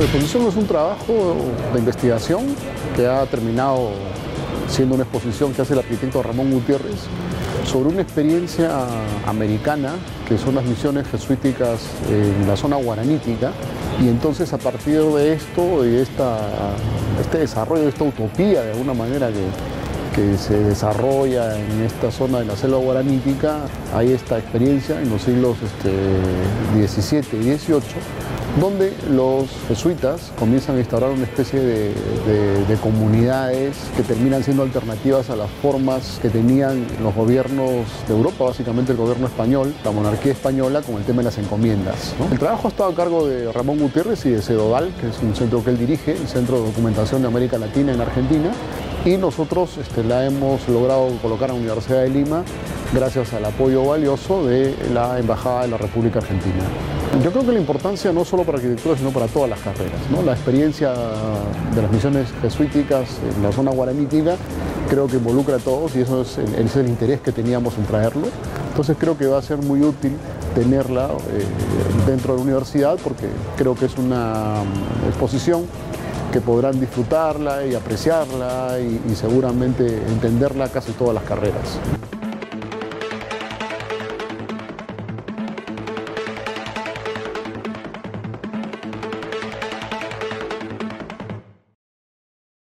exposición es un trabajo de investigación que ha terminado siendo una exposición que hace el arquitecto Ramón Gutiérrez sobre una experiencia americana que son las misiones jesuíticas en la zona guaranítica, y entonces a partir de esto, de este desarrollo, de esta utopía de alguna manera que se desarrolla en esta zona de la selva guaranítica, hay esta experiencia en los siglos XVII y XVIII, donde los jesuitas comienzan a instaurar una especie de comunidades que terminan siendo alternativas a las formas que tenían los gobiernos de Europa, básicamente el gobierno español, la monarquía española, con el tema de las encomiendas, ¿no? El trabajo ha estado a cargo de Ramón Gutiérrez y de CEDODAL, que es un centro que él dirige, el Centro de Documentación de América Latina en Argentina, y nosotros la hemos logrado colocar en la Universidad de Lima gracias al apoyo valioso de la Embajada de la República Argentina. Yo creo que la importancia no solo para arquitectura, sino para todas las carreras, ¿no? La experiencia de las misiones jesuíticas en la zona guaranítica creo que involucra a todos, y eso es el interés que teníamos en traerlo. Entonces creo que va a ser muy útil tenerla dentro de la universidad, porque creo que es una exposición que podrán disfrutarla y apreciarla y seguramente entenderla casi todas las carreras.